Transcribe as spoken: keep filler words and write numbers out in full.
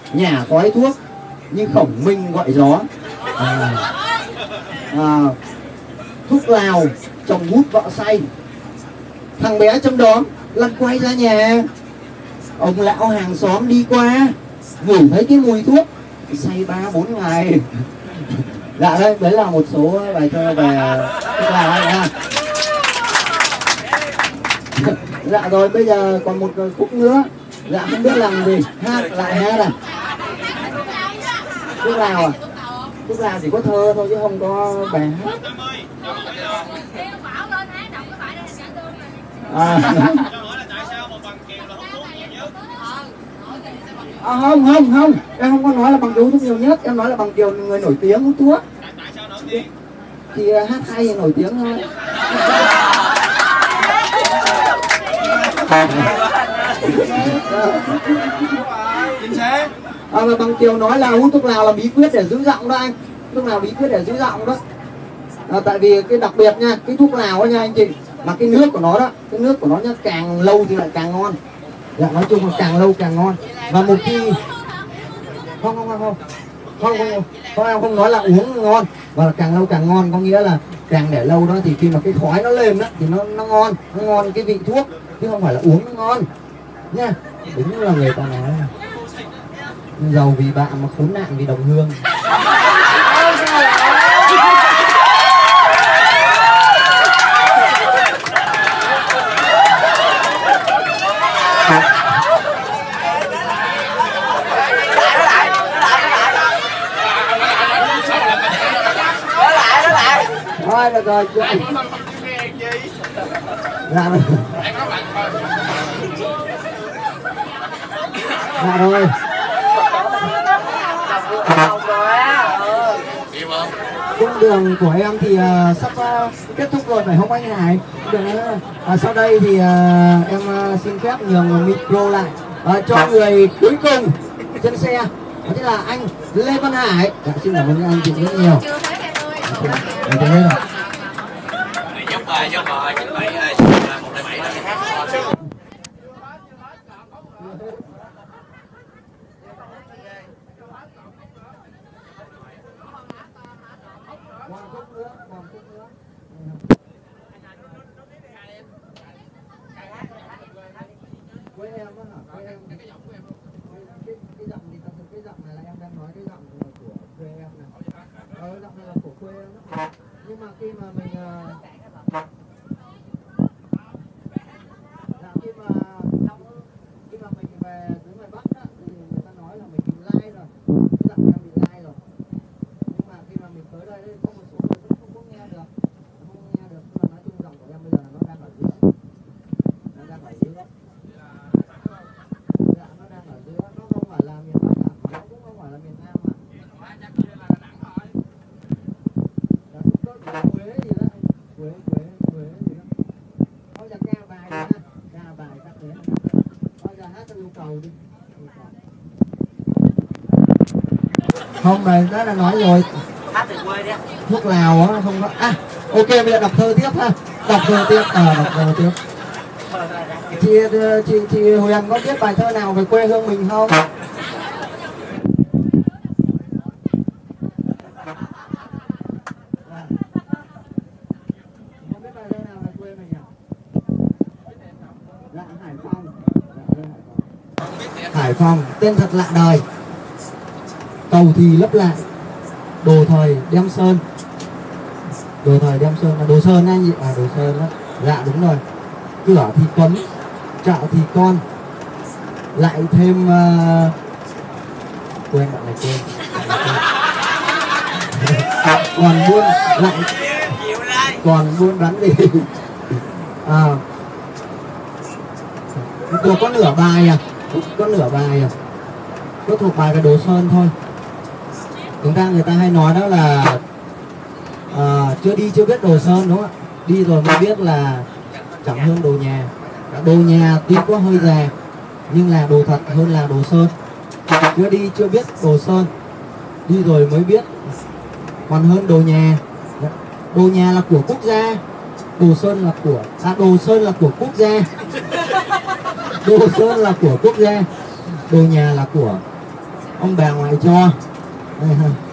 nhà khói thuốc như khổng minh gọi gió. À, à, thuốc lào chồng hút vợ say. Thằng bé trong đó lăn quay ra nhà. Ông lão hàng xóm đi qua ngửi thấy cái mùi thuốc, say ba bốn ngày. Dạ đấy, đấy là một số bài thơ về thuốc lào anh ha. Dạ rồi, bây giờ còn một khúc nữa. Dạ không biết làm gì, hát lại hát à. Thuốc lào à? Thuốc lào chỉ có thơ thôi chứ không có bài hát. À. À, không không không, em không có nói là Bằng Kiều hút thuốc nhiều nhất, em nói là Bằng Kiều người nổi tiếng hút thuốc. Tại sao nổi tiếng? Thì hát hay thì nổi tiếng thôi. Chính xác. À, mà Bằng Kiều nói là hút thuốc lào là bí quyết để giữ giọng đó anh. Thuốc lào bí quyết để giữ giọng đó. À, tại vì cái đặc biệt nha, cái thuốc lào đó nha anh chị, mà cái nước của nó đó, cái nước của nó nha, càng lâu thì lại càng ngon. Dạ, nói chung là càng lâu càng ngon. Và một khi không không không không không không không em không nói là uống ngon, và là càng lâu càng ngon, có nghĩa là càng để lâu đó thì khi mà cái khói nó lên đó thì nó nó ngon, nó ngon cái vị thuốc, chứ không phải là uống nó ngon nha. Đúng là người ta nói giàu vì bạn mà khốn nạn vì đồng hương. Thôi được rồi chị. Dạ rồi. Dạ rồi. Cung đường của em thì uh, sắp uh, kết thúc rồi phải không anh Hải? Được, uh, sau đây thì uh, em uh, xin phép nhường micro lại uh, cho người cuối cùng trên xe, đó chính là anh Lê Văn Hải. Dạ, xin cảm ơn anh chị rất nhiều. Được rồi. Giúp bài, giúp bài, chín bảy một bảy bảy là hát. Quê em á hả? Quê em cái giọng của em không? Cái cái giọng thì thật sự cái giọng này là em đang nói cái giọng của quê em này. Ờ, giọng này là của quê em đó. Nhưng mà khi mà mình uh... dạ, khi mà khi mà mình về dưới ngoài Bắc á, thì người ta nói là mình bị lai rồi, cái giọng em bị lai rồi. Nhưng mà khi mà mình tới đây có một số người vẫn không có nghe được, không nghe được. Nhưng mà nói chung giọng của em bây giờ nó đang ở giữa, nó đang ở giữa. Dạ, nó đang ở giữa, nó không phải là miền Bắc à, nó cũng không phải là miền Nam mà. Dạ, cũng có Quế gì đó, Quế, Quế, Quế gì đó. Thôi giờ ca bài đi ha, ca bài các thế. Thôi giờ hát cho nhu cầu đi. Không, này đó là nói rồi. Hát từ quê đi. Thuốc lào á, không có. À, ok, bây giờ đọc thơ tiếp ha. Đọc thơ tiếp, à, đọc thơ tiếp. Chị, chị, chị Huyền có biết bài thơ nào về quê hương mình không? Không biết bài thơ nào về quê mình nhỉ? Dạ, Hải Phòng. Hải Phòng, tên thật lạ đời. Cầu thì lấp lại, đồ thời đem sơn. Đồ thời đem sơn là đồ sơn anh chị, à đồ sơn đó. Dạ đúng rồi. Cửa thì cấm, chợ thì con, lại thêm uh... quên bạn này quên. Còn buôn lại, còn buôn bán gì? À, có, có nửa bài à, có nửa bài à, có thuộc bài về đồ sơn thôi. Chúng ta người ta hay nói đó là à, chưa đi chưa biết đồ sơn đúng không ạ? Đi rồi mới biết là chẳng hơn đồ nhà. Đồ nhà tuy có hơi già nhưng là đồ thật hơn là đồ sơn. Chưa đi chưa biết đồ sơn, đi rồi mới biết còn hơn đồ nhà. Đồ nhà là của quốc gia, đồ sơn là của à, đồ sơn là của quốc gia, đồ sơn là của quốc gia, đồ nhà là của ông bà ngoại cho. Đây ha.